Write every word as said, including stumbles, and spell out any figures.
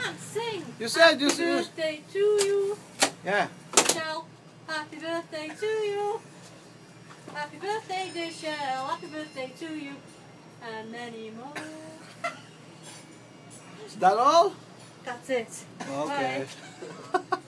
can't sing. You said you Happy said. birthday to you. Yeah. Shell. Happy birthday to you. Happy birthday, dear Shell. Happy birthday to you. And many more. Is that all? That's it. Okay. Bye.